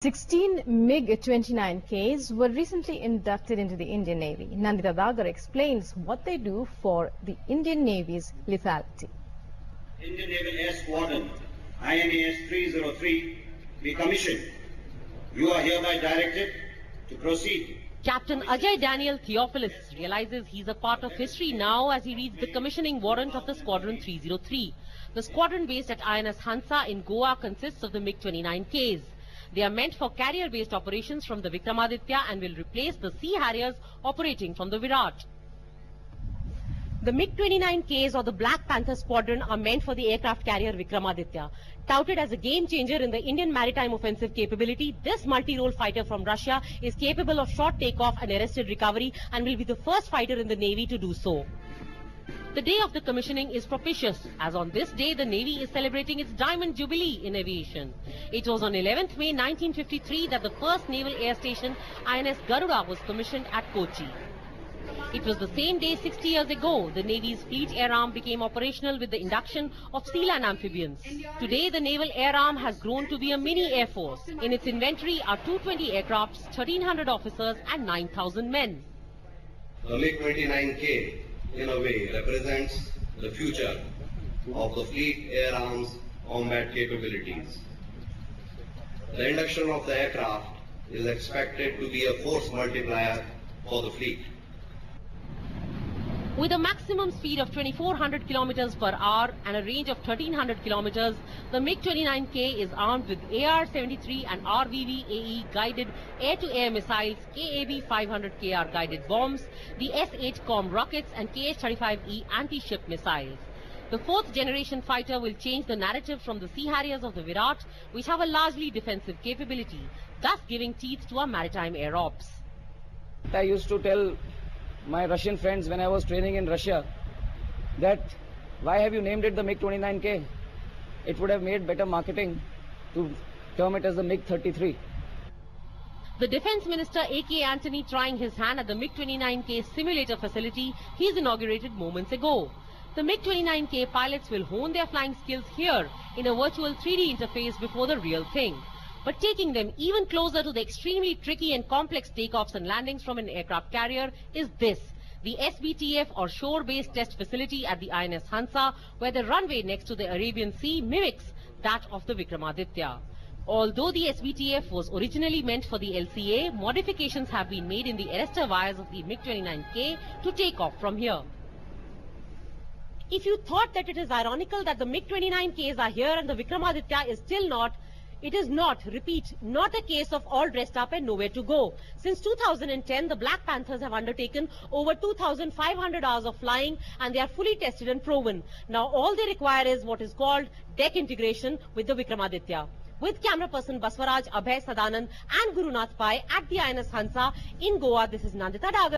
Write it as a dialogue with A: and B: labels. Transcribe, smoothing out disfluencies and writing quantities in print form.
A: 16 MiG-29Ks were recently inducted into the Indian Navy. Nandita Dagar explains what they do for the Indian Navy's lethality.
B: Indian Naval Air Squadron, INAS 303, be commissioned. You are hereby directed to proceed.
C: Captain Ajay Daniel Theophilus realizes he's a part of history now as he reads the commissioning warrant of the Squadron 303. The squadron based at INS Hansa in Goa consists of the MiG-29Ks. They are meant for carrier-based operations from the Vikramaditya and will replace the Sea Harriers operating from the Virat. The MiG-29Ks or the Black Panther Squadron are meant for the aircraft carrier Vikramaditya. Touted as a game-changer in the Indian maritime offensive capability, this multi-role fighter from Russia is capable of short takeoff and arrested recovery and will be the first fighter in the Navy to do so. The day of the commissioning is propitious, as on this day the Navy is celebrating its Diamond Jubilee in aviation. It was on 11th May 1953 that the first naval air station INS Garuda was commissioned at Kochi. It was the same day 60 years ago the Navy's Fleet Air Arm became operational with the induction of sea land amphibians. Today the Naval Air Arm has grown to be a mini air force. In its inventory are 220 aircrafts, 1,300 officers and 9,000 men.
D: The MiG-29K in a way represents the future of the Fleet Air Arm's combat capabilities. The induction of the aircraft is expected to be a force multiplier for the fleet.
C: With a maximum speed of 2,400 kilometers per hour and a range of 1,300 kilometers, the MiG-29K is armed with AR-73 and RVV-AE guided air-to-air missiles, KAB-500KR guided bombs, the S-8 rockets and KH-35E anti-ship missiles. The fourth generation fighter will change the narrative from the Sea Harriers of the Virat, which have a largely defensive capability, thus giving teeth to our maritime air ops.
E: I used to tell my Russian friends when I was training in Russia that why have you named it the MiG-29K? It would have made better marketing to term it as the MiG-33.
C: The Defence Minister A.K. Antony trying his hand at the MiG-29K simulator facility he's inaugurated moments ago. The MiG-29K pilots will hone their flying skills here in a virtual 3D interface before the real thing. But taking them even closer to the extremely tricky and complex takeoffs and landings from an aircraft carrier is this, the SBTF or shore-based test facility at the INS Hansa, where the runway next to the Arabian Sea mimics that of the Vikramaditya. Although the SBTF was originally meant for the LCA, modifications have been made in the arrestor wires of the MiG-29K to take off from here. If you thought that it is ironical that the MiG-29Ks are here and the Vikramaditya is still not, it is not, repeat, not a case of all dressed up and nowhere to go. Since 2010, the Black Panthers have undertaken over 2,500 hours of flying and they are fully tested and proven. Now all they require is what is called deck integration with the Vikramaditya. With camera person Baswaraj, Abhay Sadanand and Gurunath Pai at the INS Hansa in Goa, this is Nandita Dagar.